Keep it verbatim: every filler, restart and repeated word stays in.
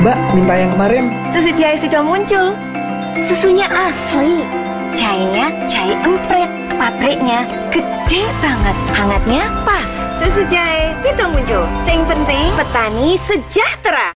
Mbak, minta yang kemarin. Susu jahe sudah muncul. Susunya asli. Jahenya jahe emprit. Pabriknya gede banget. Hangatnya pas. Susu jahe sudah muncul. Yang penting petani sejahtera.